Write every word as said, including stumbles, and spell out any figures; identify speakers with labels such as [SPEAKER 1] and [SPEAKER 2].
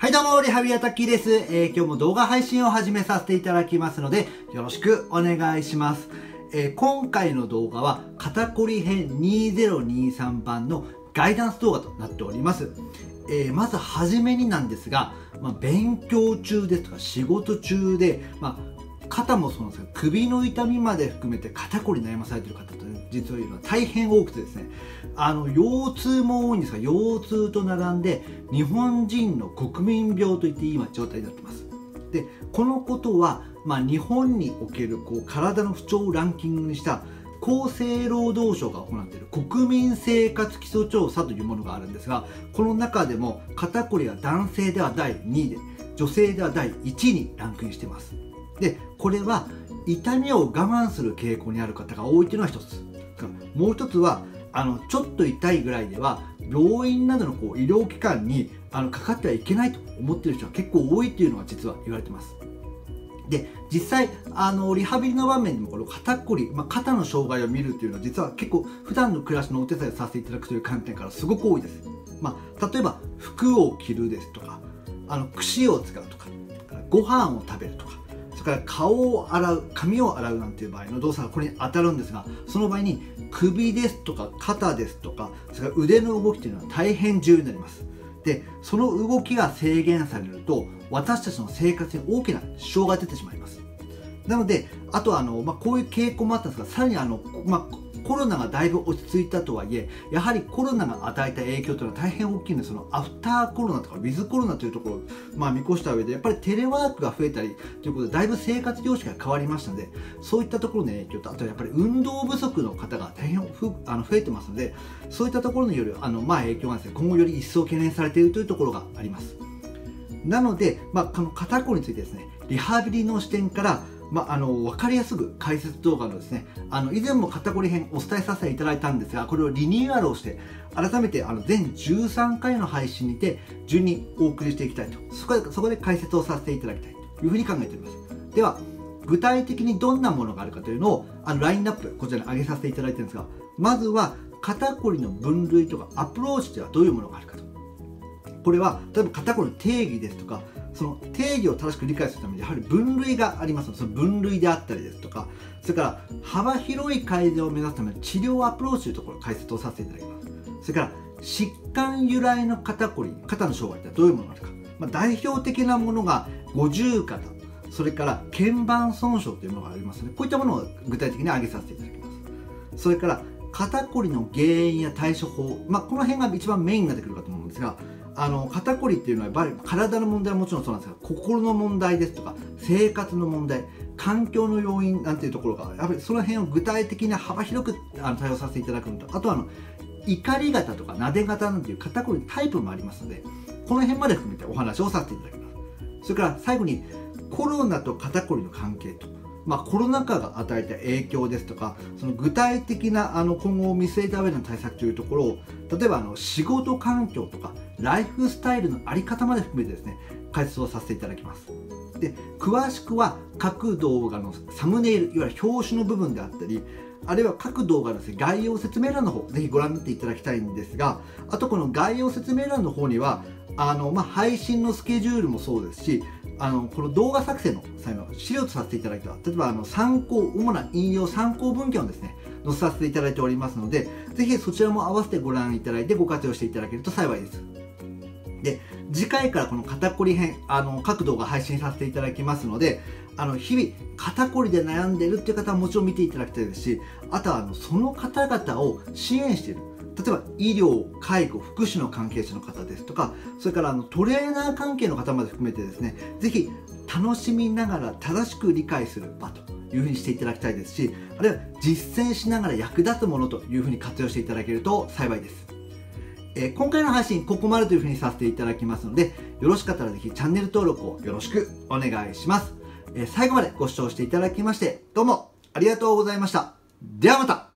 [SPEAKER 1] はいどうも、リハビリアタッキーです。えー、今日も動画配信を始めさせていただきますので、よろしくお願いします。えー、今回の動画は、肩こり編にせんにじゅうさん版のガイダンス動画となっております。えー、まずはじめになんですが、まあ、勉強中ですとか仕事中で、まあ肩もそうなんですけど、首の痛みまで含めて肩こり悩まされている方と、ね、実はいうのは大変多くてですね、あの腰痛も多いんですが、腰痛と並んで日本人の国民病といっていい状態になっています。でこのことは、まあ、日本におけるこう体の不調をランキングにした厚生労働省が行っている国民生活基礎調査というものがあるんですが、この中でも肩こりは男性ではだいにいで、女性ではだいいちいにランクインしています。でこれは痛みを我慢する傾向にある方が多いというのが一つ、もう一つはあのちょっと痛いぐらいでは病院などのこう医療機関にあのかかってはいけないと思っている人が結構多いというのが実は言われています。で実際あのリハビリの場面でもこの肩こり、まあ、肩の障害を見るというのは実は結構普段の暮らしのお手伝いをさせていただくという観点からすごく多いです。まあ、例えば服を着るですとか、あの櫛を使うとか、ご飯を食べるとか、それから顔を洗う、髪を洗うなんていう場合の動作がこれに当たるんですが、その場合に首ですとか肩ですとか、それから腕の動きというのは大変重要になります。でその動きが制限されると私たちの生活に大きな支障が出てしまいます。なのであとはあの、まあ、こういう傾向もあったんですが、さらにあの、まあコロナがだいぶ落ち着いたとはいえ、やはりコロナが与えた影響というのは大変大きいので、そのアフターコロナとかウィズコロナというところを、まあ、見越した上で、やっぱりテレワークが増えたりということで、だいぶ生活様式が変わりましたので、そういったところの影響と、あとはやっぱり運動不足の方が大変ふあの増えてますので、そういったところによるあの、まあ、影響がですね、今後より一層懸念されているというところがあります。なので、まあ、この肩こりについてですね、リハビリの視点からまあ、あの分かりやすく解説動画のですね、あの以前も肩こり編お伝えさせていただいたんですが、これをリニューアルをして改めてあの全じゅうさんかいの配信にて順にお送りしていきたいと、そこでそこで解説をさせていただきたいというふうに考えております。では具体的にどんなものがあるかというのをあのラインナップこちらに上げさせていただいてるんですが、まずは肩こりの分類とかアプローチではどういうものがあるかと。これは例えば肩こりの定義ですとか、その定義を正しく理解するためにやはり分類がありますので、その分類であったりですとか、それから幅広い改善を目指すための治療アプローチというところを解説をさせていただきます。それから疾患由来の肩こり、肩の障害ってどういうものがあるか、まあ、代表的なものが五十肩、それから腱板損傷というものがありますので、こういったものを具体的に挙げさせていただきます。それから肩こりの原因や対処法、まあ、この辺が一番メインになってくるかと思うんですが、あの肩こりっていうのはやっぱり体の問題はもちろんそうなんですが、心の問題ですとか生活の問題、環境の要因なんていうところがやっぱりその辺を具体的に幅広くあの対応させていただくのと、あとはあの怒り型とかなで型なんていう肩こりのタイプもありますので、この辺まで含めてお話をさせていただきます。それから最後にコロナと肩こりの関係と、まあ、コロナ禍が与えた影響ですとか、その具体的なあの今後を見据えた上での対策というところを、例えばあの仕事環境とかライフスタイルの在り方まで含めてですね、解説をさせていただきます。で詳しくは各動画のサムネイル、いわゆる表紙の部分であったり、あるいは各動画のですね、概要説明欄の方ぜひご覧になっていただきたいんですが、あとこの概要説明欄の方にはあの、まあ、配信のスケジュールもそうですし、あのこの動画作成の際の資料とさせていただいた、例えばあの参考、主な引用参考文献をですね載せさせていただいておりますので、ぜひそちらも合わせてご覧いただいてご活用していただけると幸いです。で次回からこの肩こり編、あの各動画配信させていただきますので、あの日々肩こりで悩んでいるっていう方はもちろん見ていただきたいですし、あとはあのその方々を支援している、例えば医療、介護、福祉の関係者の方ですとか、それからあのトレーナー関係の方まで含めてですね、ぜひ楽しみながら正しく理解する場というふうにしていただきたいですし、あるいは実践しながら役立つものというふうに活用していただけると幸いです。えー、今回の配信ここまでというふうにさせていただきますので、よろしかったらぜひチャンネル登録をよろしくお願いします。えー、最後までご視聴していただきましてどうもありがとうございました。ではまた。